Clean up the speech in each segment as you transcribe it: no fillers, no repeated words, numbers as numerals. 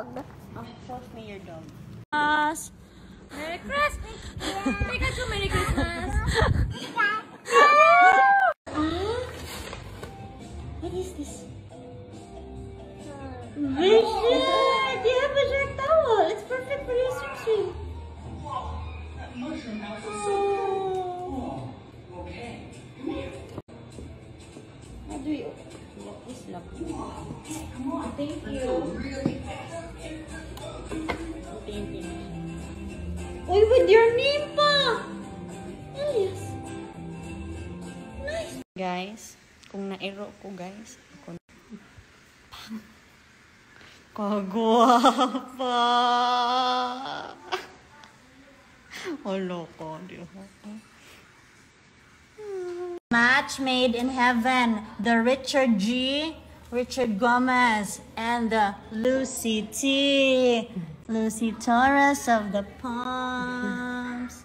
dog. Show me your dog. Merry Christmas! Pikachu, Merry Christmas! What is this? Vision! You have a shark towel! It's perfect for your swim. How do you lock this lock? Thank you. Uy, with your name pa! Elias. Nice. Guys, kung nairo ko guys, ako kagwapa. Olo ko, di ba? Match made in heaven. The Richard Gomez, and the Lucy T. Lucy Torres of the Palms.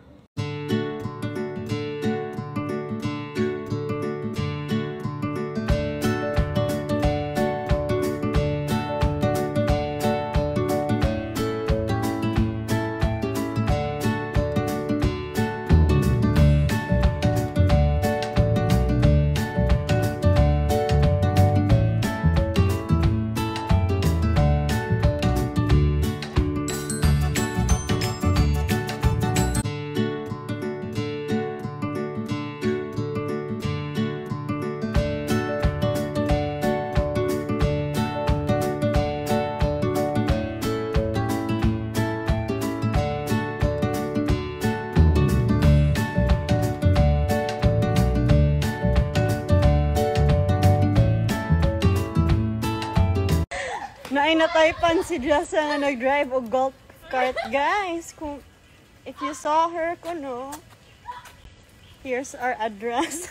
Nainataypan si Jessa nga nag-drive o golf cart, guys. Kung if you saw her, kuno, here's our address.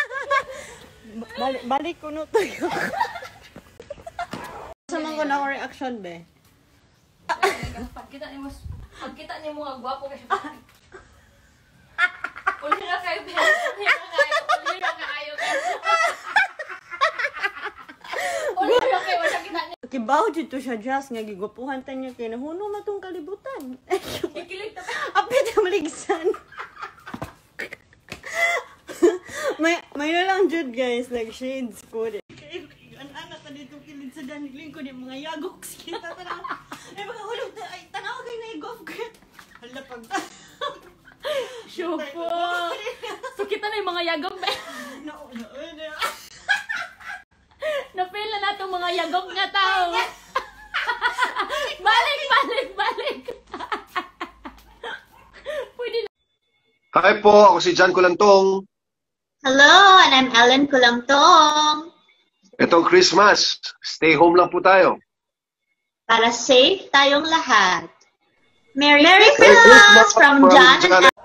Balik kuno to yun. Sama ko na ako reaction, be. Pagkita ni mo nga gwapo kasi. Uli na kayo, be. Uli na kayo. Kibaw dito siya, Jess, nga gigupuhan ta niya kaya nahuno matong kalibutan. Kikilig na. Apit na maligsan. may na lang jud, guys, like shades ko. Anak ka dito kilid sa daniling ko, yung mga yagoks kita. Ay, mga hulog na, ay, tanaw kayo na yung golf cart. Hala, pag... Shupo. So, kita na yung mga yagok, be. Na-feel na natong mga yagok nga tao. Balik. Pwede na. Hi po, ako si John Kulantong. Hello, and I'm Ellen Kulangtong. Itong Christmas, stay home lang po tayo. Para safe tayong lahat. Merry Christmas from John and